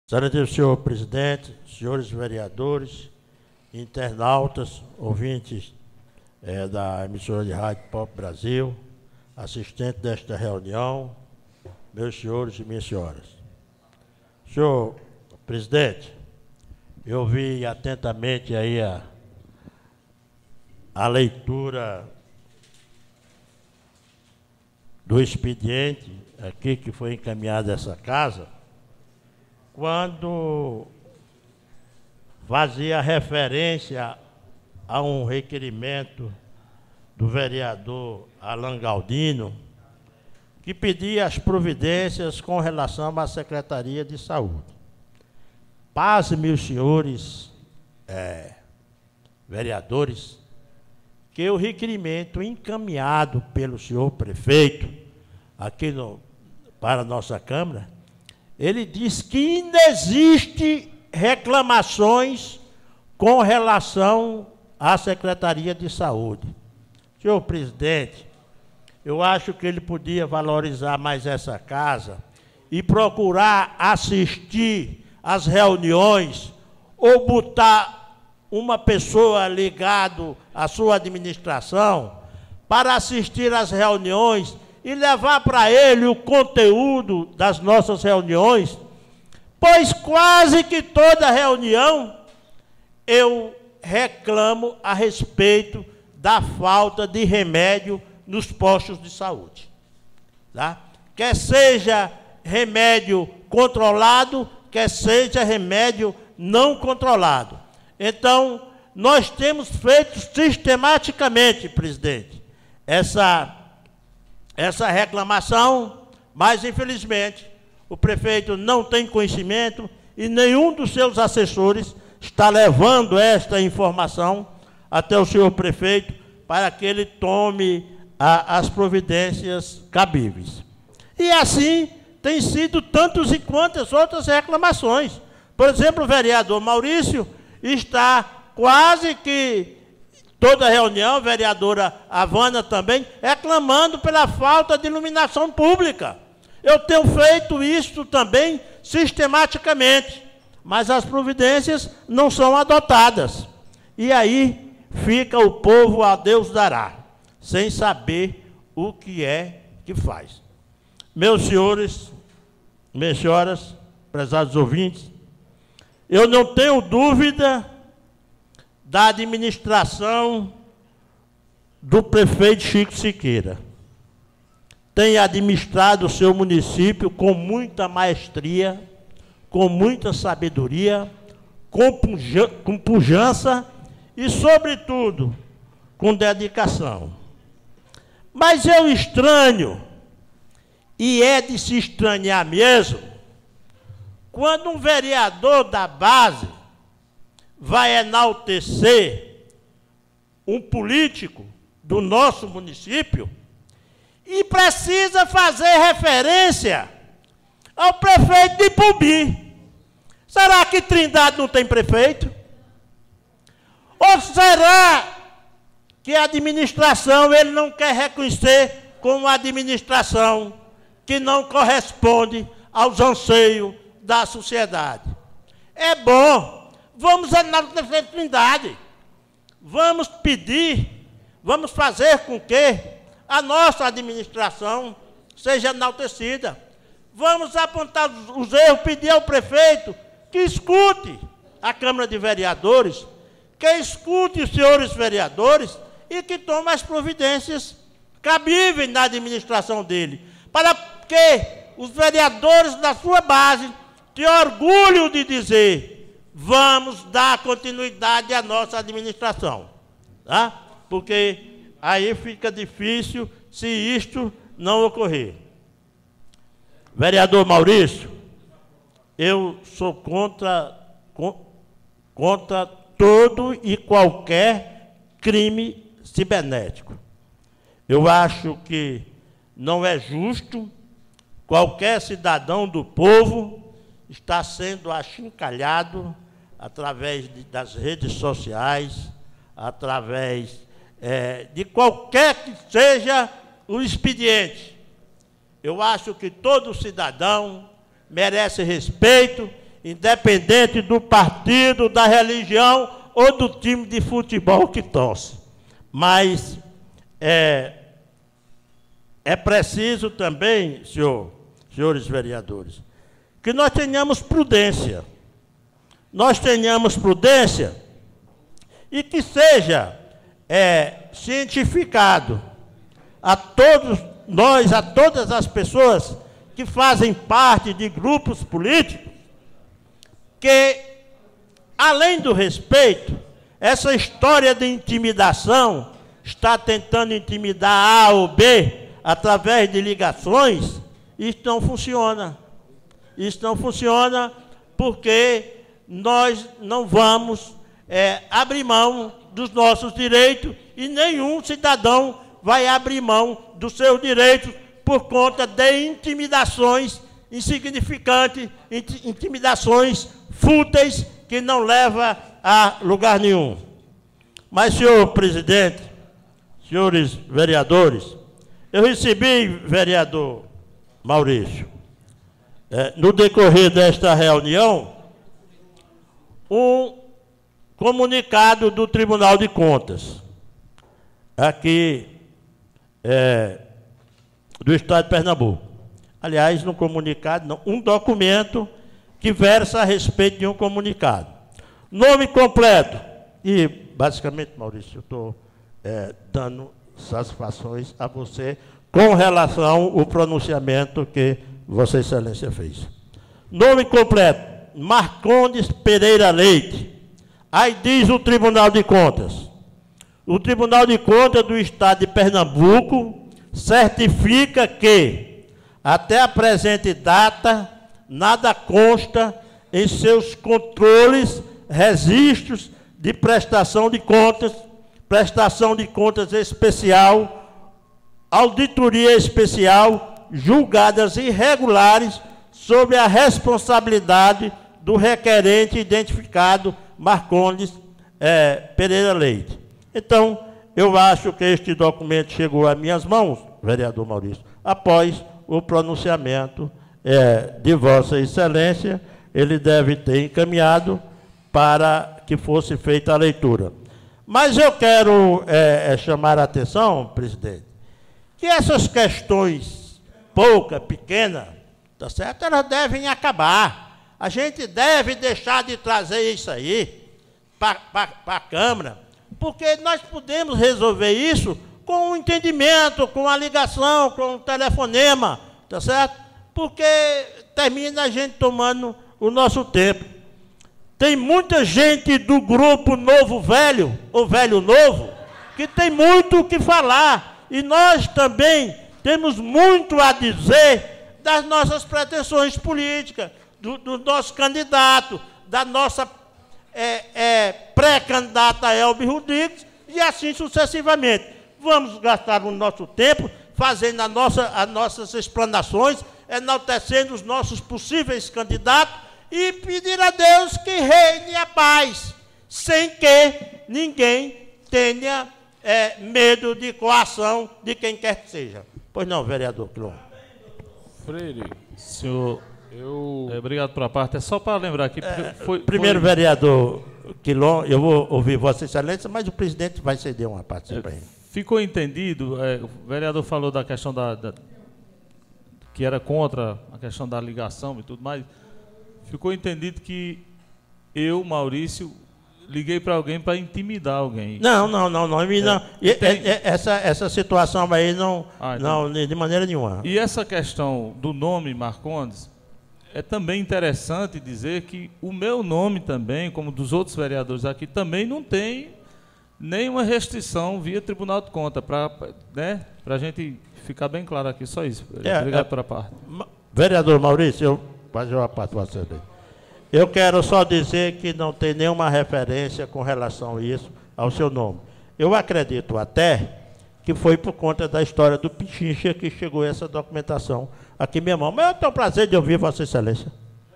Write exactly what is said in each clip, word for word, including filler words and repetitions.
Excelentíssimo senhor presidente, senhores vereadores, internautas, ouvintes é, da emissora de rádio Pop Brasil, assistente desta reunião, meus senhores e minhas senhoras. Senhor presidente, eu vi atentamente aí a, a leitura do expediente aqui que foi encaminhado a essa casa, quando fazia referência a um requerimento do vereador Alan Galdino, que pedia as providências com relação à Secretaria de Saúde. Pasme, os senhores é, vereadores, que o requerimento encaminhado pelo senhor prefeito aqui no, para a nossa Câmara, ele diz que ainda existe reclamações com relação à Secretaria de Saúde. Senhor presidente, eu acho que ele podia valorizar mais essa casa e procurar assistir às reuniões ou botar uma pessoa ligada à sua administração para assistir às reuniões e levar para ele o conteúdo das nossas reuniões, pois quase que toda reunião eu reclamo a respeito da falta de remédio nos postos de saúde. Tá? Quer seja remédio controlado, quer seja remédio não controlado. Então, nós temos feito sistematicamente, presidente, essa... essa reclamação, mas, infelizmente, o prefeito não tem conhecimento e nenhum dos seus assessores está levando esta informação até o senhor prefeito para que ele tome a, as providências cabíveis. E assim tem sido tantas e quantas outras reclamações. Por exemplo, o vereador Maurício está quase que toda reunião, a vereadora Havana também, reclamando pela falta de iluminação pública. Eu tenho feito isso também sistematicamente, mas as providências não são adotadas. E aí fica o povo a Deus dará, sem saber o que é que faz. Meus senhores, minhas senhoras, prezados ouvintes, eu não tenho dúvida da administração do prefeito Chico Siqueira. Tem administrado o seu município com muita maestria, com muita sabedoria, com pujança e, sobretudo, com dedicação. Mas eu estranho, e é de se estranhar mesmo, quando um vereador da base vai enaltecer um político do nosso município e precisa fazer referência ao prefeito de Ipubi. Será que Trindade não tem prefeito? Ou será que a administração ele não quer reconhecer como uma administração que não corresponde aos anseios da sociedade? É bom. Vamos enaltecer Trindade, vamos pedir, vamos fazer com que a nossa administração seja enaltecida. Vamos apontar os erros, pedir ao prefeito que escute a Câmara de Vereadores, que escute os senhores vereadores e que tome as providências cabíveis na administração dele, para que os vereadores da sua base tenham orgulho de dizer: vamos dar continuidade à nossa administração, tá? Porque aí fica difícil se isto não ocorrer. Vereador Maurício, eu sou contra, contra todo e qualquer crime cibernético. Eu acho que não é justo qualquer cidadão do povo estar sendo achincalhado através de, das redes sociais, através é, de qualquer que seja o expediente. Eu acho que todo cidadão merece respeito independente do partido, da religião ou do time de futebol que torce. Mas é, é preciso também, senhor, senhores vereadores, que nós tenhamos prudência. Nós tenhamos prudência e que seja é, cientificado a todos nós, a todas as pessoas que fazem parte de grupos políticos, que, além do respeito, essa história de intimidação, está tentando intimidar A ou B através de ligações, isso não funciona. Isso não funciona porque nós não vamos é, abrir mão dos nossos direitos e nenhum cidadão vai abrir mão dos seus direitos por conta de intimidações insignificantes, intimidações fúteis que não levam a lugar nenhum. Mas, senhor presidente, senhores vereadores, eu recebi, vereador Maurício, é, no decorrer desta reunião, um comunicado do Tribunal de Contas, aqui é, do Estado de Pernambuco. Aliás, no comunicado, não, um documento que versa a respeito de um comunicado. Nome completo. E, basicamente, Maurício, eu estou é, dando satisfações a você com relação ao pronunciamento que Vossa Excelência fez. Nome completo, Marcondes Pereira Leite. Aí diz o Tribunal de Contas. O Tribunal de Contas do Estado de Pernambuco certifica que, até a presente data, nada consta em seus controles, registros de prestação de contas, prestação de contas especial, auditoria especial, julgadas irregulares sobre a responsabilidade do requerente identificado Marcondes é, Pereira Leite. Então, eu acho que este documento chegou às minhas mãos, vereador Maurício, após o pronunciamento é, de Vossa Excelência, ele deve ter encaminhado para que fosse feita a leitura. Mas eu quero é, é, chamar a atenção, presidente, que essas questões poucas, pequenas, tá certo? Elas devem acabar. A gente deve deixar de trazer isso aí para a Câmara, porque nós podemos resolver isso com um entendimento, com a ligação, com um telefonema, tá certo? Porque termina a gente tomando o nosso tempo. Tem muita gente do grupo Novo Velho, ou Velho Novo, que tem muito o que falar. E nós também temos muito a dizer das nossas pretensões políticas, do, do nosso candidato, da nossa é, é, pré-candidata Elbe Rodrigues, e assim sucessivamente. Vamos gastar o nosso tempo fazendo a nossa, as nossas explanações, enaltecendo os nossos possíveis candidatos e pedir a Deus que reine a paz, sem que ninguém tenha é, medo de coação de quem quer que seja. Pois não, vereador Quilom. Freire, senhor, eu... É, obrigado pela parte. É só para lembrar aqui... É, foi, primeiro, foi... vereador Quilom, eu vou ouvir Vossa Excelência, mas o presidente vai ceder uma parte é, para ele. Ficou entendido, é, o vereador falou da questão da, da... que era contra a questão da ligação e tudo mais. Ficou entendido que eu, Maurício, liguei para alguém para intimidar alguém. Não, não, não, não. É, não. E, tem... é, essa, essa situação aí não, ah, então... não, de maneira nenhuma. E essa questão do nome Marcondes, é também interessante dizer que o meu nome também, como dos outros vereadores aqui, também não tem nenhuma restrição via Tribunal de Contas, para né, a gente ficar bem claro aqui, só isso. É, Obrigado é, pela parte. Vereador Maurício, eu fazer uma parte para você. Eu quero só dizer que não tem nenhuma referência com relação a isso, ao seu nome. Eu acredito até que foi por conta da história do Pichincha que chegou essa documentação aqui, meu irmão. Mas eu tenho o prazer de ouvir Vossa Excelência.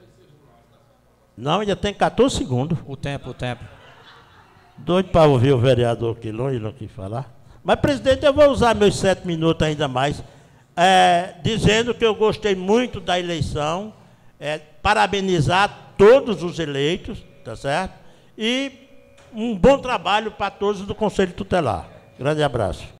Não, ainda tem quatorze segundos. O tempo, o tempo. Doido para ouvir o vereador Quilom e não quis falar. Mas, presidente, eu vou usar meus sete minutos ainda mais, é, dizendo que eu gostei muito da eleição, é, parabenizar todos os eleitos, tá certo? E um bom trabalho para todos do Conselho Tutelar. Grande abraço.